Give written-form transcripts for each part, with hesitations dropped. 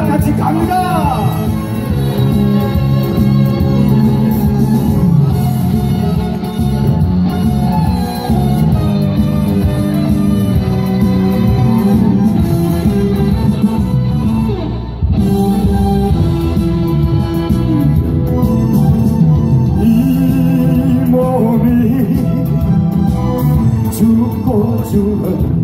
같이 갑니다. 죽고 죽은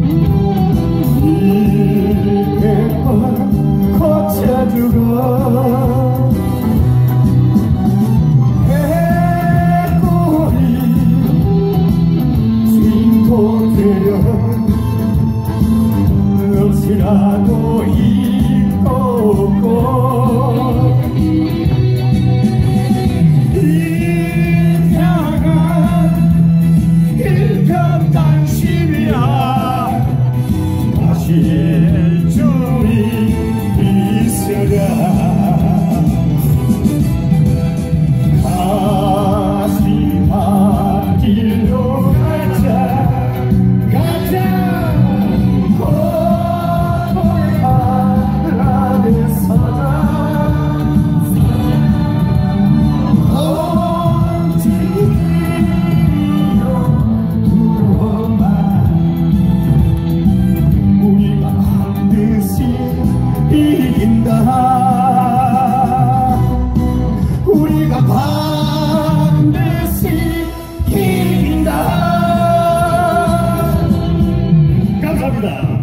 이백번 거쳐 죽어 해골이 쉼도 되려 억지라도 입고 일줄이 있으랴 다시 바길로 가자 바람에 서자 이긴다. 우리가 반드시 이긴다. 감사합니다.